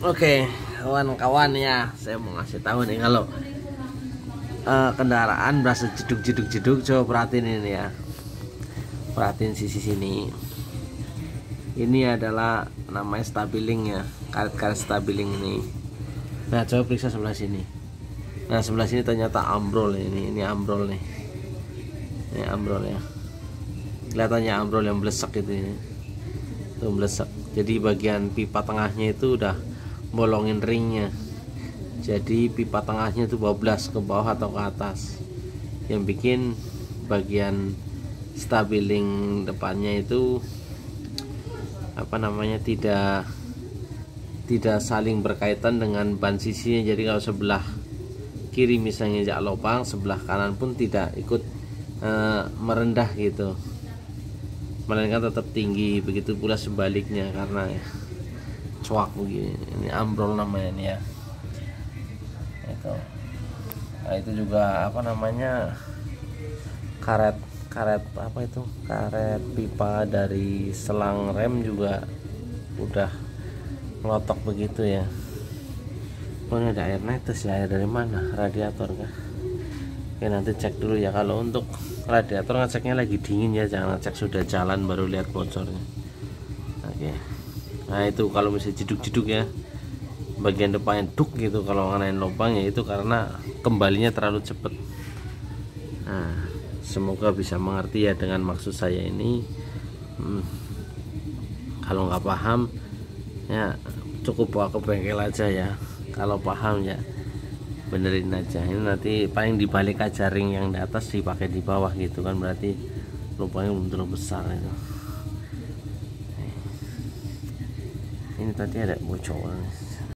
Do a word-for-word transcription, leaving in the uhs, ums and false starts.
Oke, kawan-kawan ya, saya mau ngasih tahu nih kalau uh, kendaraan berasa jeduk-jeduk-jeduk, coba perhatiin ini ya. Perhatiin sisi sini. Ini adalah namanya stabiling ya, karet-karet stabiling ini. Nah, coba periksa sebelah sini. Nah, sebelah sini ternyata ambrol ini, ini ambrol nih. Ini ambrol ya. Kelihatannya ambrol yang blesek itu ini. Tuh blesek. Jadi bagian pipa tengahnya itu udah bolongin ringnya, jadi pipa tengahnya itu bablas ke bawah atau ke atas, yang bikin bagian stabiling depannya itu apa namanya tidak tidak saling berkaitan dengan ban sisinya. Jadi kalau sebelah kiri misalnya jak lubang, sebelah kanan pun tidak ikut e, merendah gitu, melainkan tetap tinggi. Begitu pula sebaliknya, karena ya cuak begini, ini ambrol namanya ini ya. Itu, nah itu juga apa namanya, karet karet apa itu karet pipa dari selang rem juga udah ngelotok begitu ya. Oh, ini ada air netes ya, air dari mana? Radiator kah? Oke, nanti cek dulu ya. Kalau untuk radiator ngeceknya lagi dingin ya, jangan ngecek sudah jalan baru lihat bocornya. Oke. Nah itu kalau misalnya jeduk-jeduk ya, bagian depannya duk gitu kalau nganain lubang, ya itu karena kembalinya terlalu cepet. Nah, semoga bisa mengerti ya dengan maksud saya ini. hmm, Kalau nggak paham ya cukup bawa ke bengkel aja ya. Kalau paham ya benerin aja. Ini nanti paling dibalik aja, ring yang di atas dipakai di bawah gitu kan, berarti lubangnya belum terlalu besar itu. Ini tadi ada bocor.